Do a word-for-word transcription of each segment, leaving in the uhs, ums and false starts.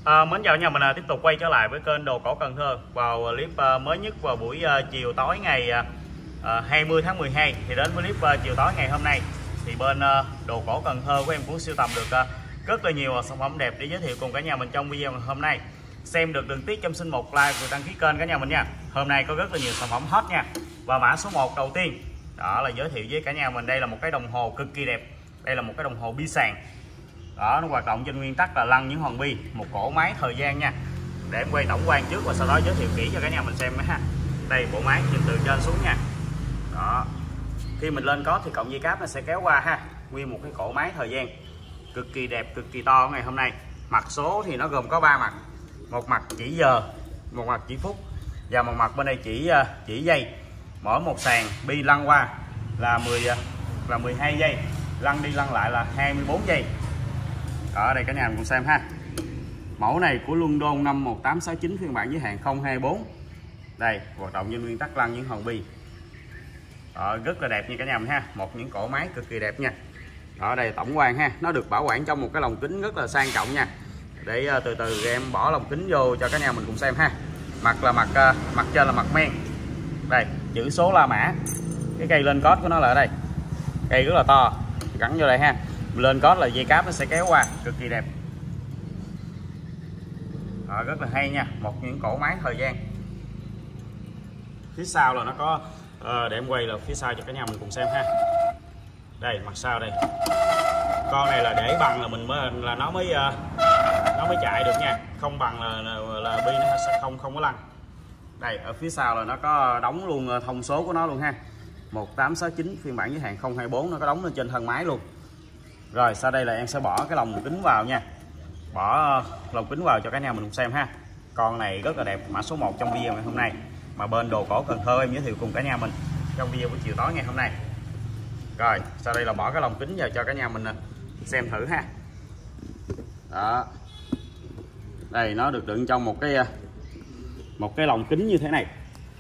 À, mến chào nhà mình, à, tiếp tục quay trở lại với kênh Đồ Cổ Cần Thơ vào clip à, mới nhất vào buổi à, chiều tối ngày à, hai mươi tháng mười hai. Thì đến với clip à, chiều tối ngày hôm nay thì bên à, Đồ Cổ Cần Thơ của em cũng sưu tầm được à, rất là nhiều sản phẩm đẹp để giới thiệu cùng cả nhà mình trong video ngày hôm nay. Xem được đừng tiếc cho xin một like và đăng ký kênh cả nhà mình nha. Hôm nay có rất là nhiều sản phẩm hot nha. Và mã số một đầu tiên đó là giới thiệu với cả nhà mình, đây là một cái đồng hồ cực kỳ đẹp. Đây là một cái đồng hồ bi sàn. Đó, nó hoạt động trên nguyên tắc là lăn những hòn bi, một cỗ máy thời gian nha. Để em quay tổng quan trước và sau đó giới thiệu kỹ cho cả nhà mình xem ha. Đây bộ máy nhìn từ trên xuống nha. Đó. Khi mình lên có thì cọng dây cáp nó sẽ kéo qua ha. Nguyên một cái cỗ máy thời gian cực kỳ đẹp, cực kỳ to ngày hôm nay. Mặt số thì nó gồm có ba mặt. Một mặt chỉ giờ, một mặt chỉ phút và một mặt bên đây chỉ chỉ giây. Mỗi một sàn bi lăn qua là mười là mười hai giây, lăn đi lăn lại là hai mươi bốn giây. Ở đây cả nhà mình cùng xem ha. Mẫu này của London năm một tám sáu chín phiên bản giới hạn không hai bốn. Đây, hoạt động trên nguyên tắc lăn những hòn bi. Đó, rất là đẹp nha cả nhà mình ha. Một những cỗ máy cực kỳ đẹp nha. Ở đây tổng quan ha, nó được bảo quản trong một cái lồng kính rất là sang trọng nha. Để uh, từ từ em bỏ lồng kính vô cho cả nhà mình cùng xem ha. Mặt là mặt uh, mặt trên là mặt men. Đây, chữ số La Mã. Cái cây lên code của nó là ở đây. Cây rất là to, gắn vô đây ha. Lên code là dây cáp nó sẽ kéo qua, cực kỳ đẹp. Đó, rất là hay nha, một những cỗ máy thời gian. Phía sau là nó có uh, để em quay là phía sau cho cả nhà mình cùng xem ha. Đây, mặt sau đây. Con này là để bằng là mình mới là nó mới uh, nó mới chạy được nha, không bằng là là, là bi nó sẽ không không có lăn. Đây, ở phía sau là nó có đóng luôn thông số của nó luôn ha. một tám sáu chín phiên bản giới hạn không hai bốn, nó có đóng lên trên thân máy luôn. Rồi sau đây là em sẽ bỏ cái lồng kính vào nha. Bỏ lồng kính vào cho cả nhà mình cùng xem ha. Con này rất là đẹp, mã số một trong video ngày hôm nay. Mà bên Đồ Cổ Cần Thơ em giới thiệu cùng cả nhà mình trong video buổi chiều tối ngày hôm nay. Rồi sau đây là bỏ cái lồng kính vào cho cả nhà mình xem thử ha. Đó. Đây nó được đựng trong một cái một cái lồng kính như thế này.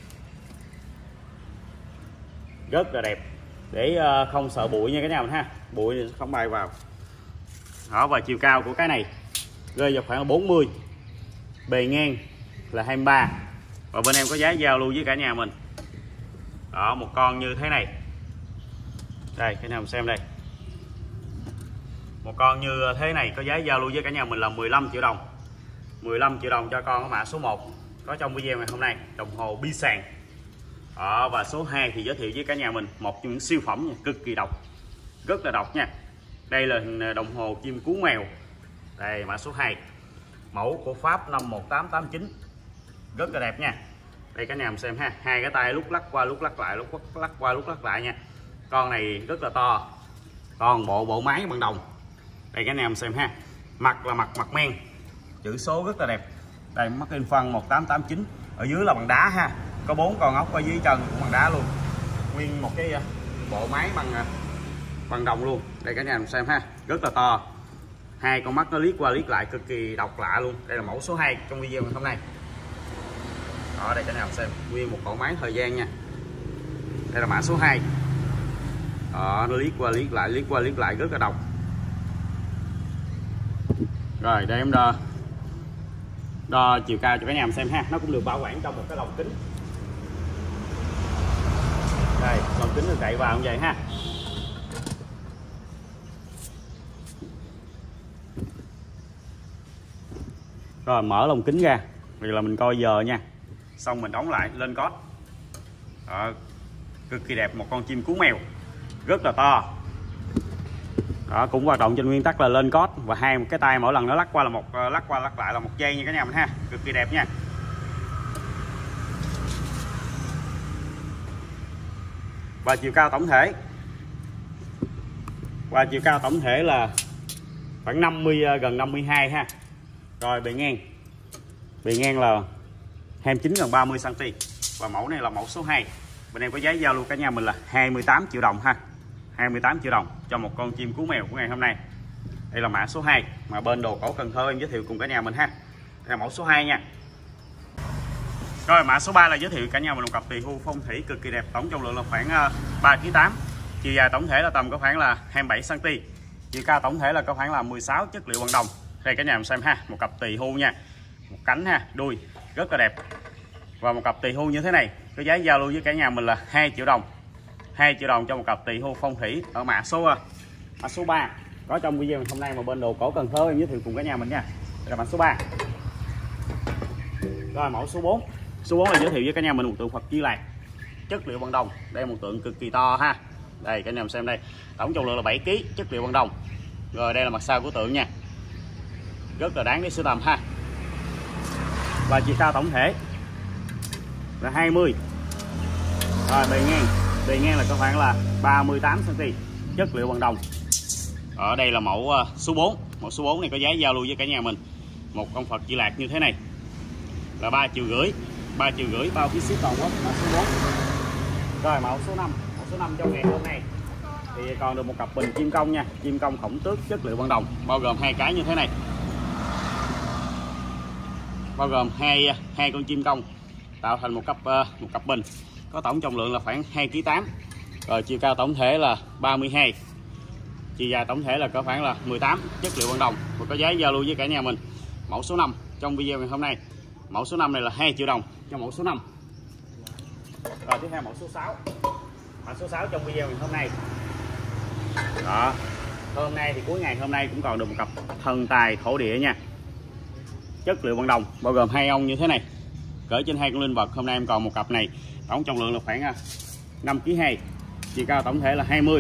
Rất là đẹp. Để không sợ bụi nha cả nhà mình ha. Bụi thì không bay vào. Đó, và chiều cao của cái này rơi vào khoảng bốn mươi, bề ngang là hai mươi ba. Và bên em có giá giao lưu với cả nhà mình. Đó, một con như thế này. Đây, cả nhà mình xem đây. Một con như thế này có giá giao lưu với cả nhà mình là mười lăm triệu đồng. mười lăm triệu đồng cho con ở mã số một có trong video ngày hôm nay, đồng hồ bi sàn. Đó, và số hai thì giới thiệu với cả nhà mình một trong những siêu phẩm nha, cực kỳ độc, rất là độc nha. Đây là đồng hồ chim cú mèo. Đây mã số hai, mẫu của Pháp năm một tám tám chín, rất là đẹp nha. Đây cả nhà mình xem ha, hai cái tay lúc lắc qua lúc lắc lại, lúc lắc qua lúc lắc lại nha. Con này rất là to, toàn bộ bộ máy bằng đồng. Đây cả nhà mình xem ha, mặt là mặt mặt men, chữ số rất là đẹp. Đây mắc in phân một tám tám chín, ở dưới là bằng đá ha, có bốn con ốc ở dưới chân cũng bằng đá luôn, nguyên một cái bộ máy bằng bằng đồng luôn. Đây cả nhà mình xem ha, rất là to, hai con mắt nó liếc qua liếc lại cực kỳ độc lạ luôn. Đây là mẫu số hai trong video ngày hôm nay. Ở đây cả nhà mình xem nguyên một bộ máy thời gian nha. Đây là mã số hai. Đó, nó liếc qua liếc lại liếc qua liếc lại rất là độc. Rồi để em đo đo chiều cao cho cả nhà mình xem ha. Nó cũng được bảo quản trong một cái lồng kính. Đây lồng kính được đậy vào như vậy ha. Rồi mở lồng kính ra, vì là mình coi giờ nha, xong mình đóng lại lên code. Đó, cực kỳ đẹp, một con chim cú mèo rất là to. Đó, cũng hoạt động trên nguyên tắc là lên code, và hai một cái tay mỗi lần nó lắc qua là một lắc qua lắc lại là một giây nha cả nhà mình ha, cực kỳ đẹp nha. Và chiều cao tổng thể, và chiều cao tổng thể là khoảng năm mươi, gần năm mươi hai ha. Rồi bề ngang, bề ngang là hai mươi chín gần ba mươi xăng ti mét. Và mẫu này là mẫu số hai. Bên em có giá giao lưu cả nhà mình là hai mươi tám triệu đồng ha. hai mươi tám triệu đồng cho một con chim cú mèo của ngày hôm nay. Đây là mã số hai mà bên Đồ Cổ Cần Thơ em giới thiệu cùng cả nhà mình ha. Đây là mẫu số hai nha. Rồi mã số ba là giới thiệu cả nhà mình một cặp tỳ hưu phong thủy cực kỳ đẹp, tổng trọng lượng là khoảng ba ki lô gam, chiều dài tổng thể là tầm có khoảng là hai mươi bảy xăng ti mét, chiều cao tổng thể là có khoảng là mười sáu, chất liệu bằng đồng, Đây cả nhà mình xem ha, một cặp tỳ hưu nha, một cánh ha, đuôi rất là đẹp. Và một cặp tỳ hưu như thế này có giá giao lưu với cả nhà mình là hai triệu đồng. hai triệu đồng cho một cặp tỳ hưu phong thủy ở mã số mã số ba có trong video hôm nay mà bên Đồ Cổ Cần Thơ em giới thiệu cùng cả nhà mình nha. Đây là mã số ba. Rồi mẫu số bốn. Số bốn là giới thiệu với cả nhà mình một tượng Phật Di Lạc chất liệu bằng đồng. Đây một tượng cực kỳ to ha. Đây cả nhà mình xem đây. Tổng trọng lượng là bảy ki lô gam, chất liệu bằng đồng. Rồi đây là mặt sau của tượng nha. Rất là đáng để sưu tầm ha. Và chiều cao tổng thể là hai mươi. Rồi bề ngang, bề ngang là có khoảng là ba mươi tám xăng ti mét, chất liệu bằng đồng. Ở đây là mẫu số bốn. Mẫu số bốn này có giá giao lưu với cả nhà mình một con Phật Di Lạc như thế này là ba triệu rưỡi. ba triệu rưỡi bao phí ship toàn quốc. Mẫu số bốn. Rồi mẫu số năm. Mẫu số năm trong ngày hôm nay thì còn được một cặp bình chim công nha, chim công khổng tước chất liệu bằng đồng, bao gồm hai cái như thế này. Bao gồm hai hai con chim công tạo thành một cặp một cặp bình, có tổng trọng lượng là khoảng hai ki lô gam tám. Rồi chiều cao tổng thể là ba mươi hai, chiều dài tổng thể là có khoảng là mười tám, chất liệu bằng đồng và có giá giao lưu với cả nhà mình mẫu số năm trong video ngày hôm nay. Mẫu số năm này là hai triệu đồng cho mẫu số năm. Rồi tiếp theo mẫu số sáu. Mã số sáu trong video ngày hôm nay. Đó. Hôm nay thì cuối ngày hôm nay cũng còn được một cặp thần tài thổ địa nha. Chất liệu bằng đồng bao gồm hai ông như thế này. Cỡ trên hai con linh vật, hôm nay em còn một cặp này. Tổng trọng lượng là khoảng năm ki lô gam hai. Chiều cao tổng thể là hai mươi.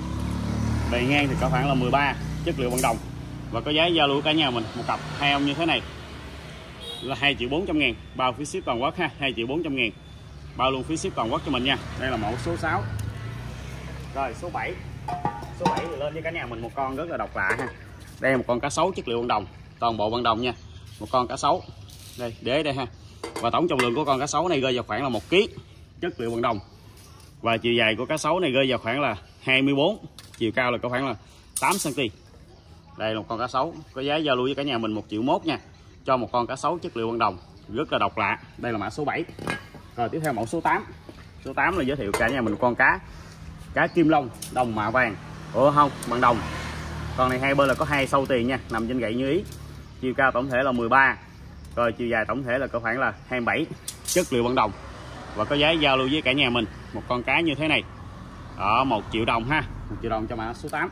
Bề ngang thì có khoảng là mười ba, chất liệu bằng đồng. Và có giá giao lưu cả nhà mình một cặp hai ông như thế này là hai triệu bốn trăm ngàn, bao phí ship toàn quốc ha, hai triệu bốn trăm ngàn. Bao luôn phí ship toàn quốc cho mình nha. Đây là mẫu số sáu. Rồi số bảy. Số bảy thì lên với cả nhà mình một con rất là độc lạ ha. Đây là một con cá sấu chất liệu bằng đồng, toàn bộ bằng đồng nha. Một con cá sấu. Đây, để đây ha. Và tổng trọng lượng của con cá sấu này rơi vào khoảng là một ki lô gam, chất liệu bằng đồng. Và chiều dài của cá sấu này rơi vào khoảng là hai mươi bốn, chiều cao là có khoảng là tám xăng ti mét. Đây là một con cá sấu, có giá giao lưu với cả nhà mình một triệu mốt nha, cho một con cá sấu chất liệu bằng đồng, rất là độc lạ. Đây là mã số bảy. Rồi tiếp theo mẫu số tám. Số tám là giới thiệu cả nhà mình một con cá cá kim long đồng mạ vàng. Ủa không, bằng đồng. Con này hai bên là có hai sâu tiền nha, nằm trên gậy như ý. Chiều cao tổng thể là mười ba. Rồi chiều dài tổng thể là có khoảng là hai mươi bảy, chất liệu bằng đồng. Và có giá giao lưu với cả nhà mình một con cá như thế này. Ở một triệu đồng ha, một triệu đồng cho mã số tám.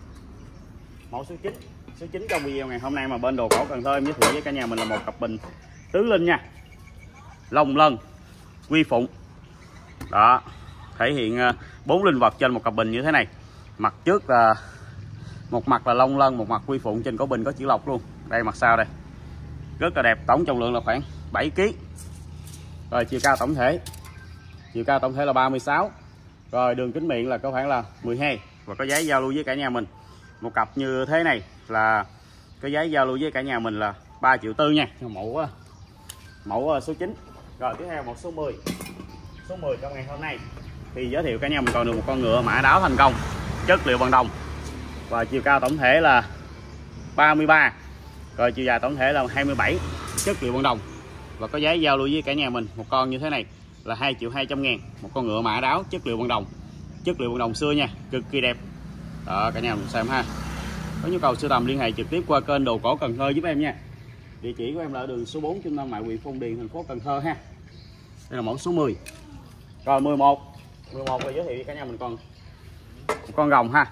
Mẫu số chín. Số chín trong video ngày hôm nay mà bên Đồ Cổ Cần Thơ em giới thiệu với cả nhà mình là một cặp bình tứ linh nha. Long lân, quy phụng. Đó, thể hiện bốn linh vật trên một cặp bình như thế này. Mặt trước là một mặt là long lân, một mặt quy phụng, trên cổ bình có chữ lộc luôn. Đây mặt sau đây. Rất là đẹp, tổng trọng lượng là khoảng bảy ki lô gam. Rồi chiều cao tổng thể. Chiều cao tổng thể là ba mươi sáu. Rồi đường kính miệng là có khoảng là mười hai. Và có giá giao lưu với cả nhà mình một cặp như thế này là có giá giao lưu với cả nhà mình là ba triệu tư nha. Mẫu mẫu số chín. Rồi tiếp theo mẫu số mười. Số mười trong ngày hôm nay thì giới thiệu cả nhà mình còn được một con ngựa mã đáo thành công, chất liệu bằng đồng. Và chiều cao tổng thể là ba mươi ba. Rồi chiều dài tổng thể là hai mươi bảy, chất liệu bằng đồng. Và có giá giao lưu với cả nhà mình một con như thế này là hai triệu hai trăm ngàn, một con ngựa mã đáo chất liệu bằng đồng. Chất liệu bằng đồng xưa nha, cực kỳ đẹp. Đó cả nhà mình xem ha. Có nhu cầu sưu tầm liên hệ trực tiếp qua kênh Đồ Cổ Cần Thơ giúp em nha. Địa chỉ của em là ở đường số bốn trung tâm mại huyện Phong Điền, thành phố Cần Thơ ha. Đây là mẫu số mười. Rồi mười một. mười một là giới thiệu với cả nhà mình còn một con rồng ha.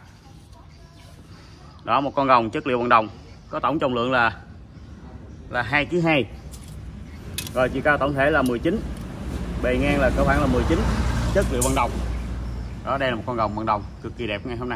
Đó, một con rồng chất liệu bằng đồng, có tổng trọng lượng là là hai ki lô gam hai. Rồi chiều cao tổng thể là mười chín. Bề ngang là có khoảng là mười chín, chất liệu bằng đồng. Đó, đây là một con rồng bằng đồng cực kỳ đẹp ngày hôm nay.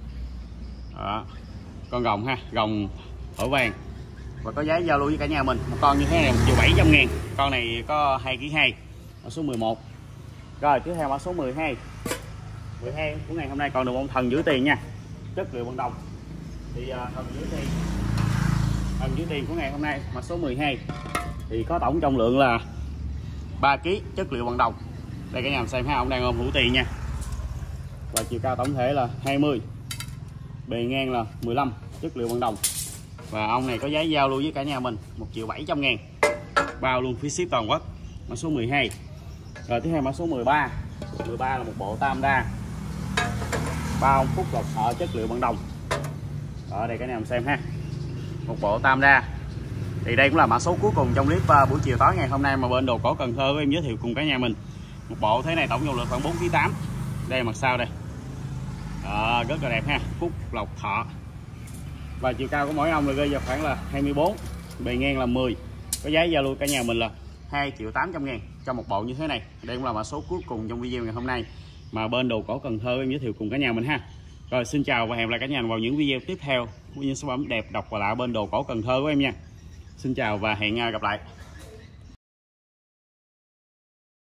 Đó, con rồng ha, rồng thổi vàng. Và có giá giao lưu với cả nhà mình một con như thế này một triệu bảy trăm ngàn. Con này có hai ki lô gam hai. Mã số mười một. Rồi tiếp theo mã số mười hai. mười hai của ngày hôm nay còn được một thần giữ tiền nha, chất liệu bằng đồng. Thì uh, thần giữ tiền thần giữ tiền của ngày hôm nay mã số mười hai thì có tổng trọng lượng là ba ki lô gam, chất liệu bằng đồng. Đây cả nhà mình xem ha, ông đang ôm hũ tiền nha. Và chiều cao tổng thể là hai mươi. Bề ngang là mười lăm, chất liệu bằng đồng. Và ông này có giá giao lưu với cả nhà mình một triệu bảy trăm ngàn, bao luôn phí ship toàn quốc. Mã số mười hai. Rồi tiếp theo mã số mười ba. mười ba là một bộ tam đa, ba ông phúc lộc thọ chất liệu bằng đồng. Ở đây cả nhà mình xem ha. một bộ tam đa. Thì đây cũng là mã số cuối cùng trong clip uh, buổi chiều tối ngày hôm nay mà bên Đồ Cổ Cần Thơ của em giới thiệu cùng cả nhà mình. Một bộ thế này tổng trọng lượng khoảng bốn ki lô gam. Đây mặt sau đây. À, rất là đẹp ha, Phúc Lộc Thọ. Và chiều cao của mỗi ong là rơi vào khoảng là hai mươi bốn, bề ngang là mười. Có giá giao lưu cả nhà mình là hai triệu tám trăm ngàn cho một bộ như thế này. Đây cũng là mã số cuối cùng trong video ngày hôm nay mà bên Đồ Cổ Cần Thơ em giới thiệu cùng cả nhà mình ha. Rồi xin chào và hẹn gặp lại cả nhà vào những video tiếp theo của những sản phẩm đẹp độc và lạ bên Đồ Cổ Cần Thơ của em nha. Xin chào và hẹn gặp lại.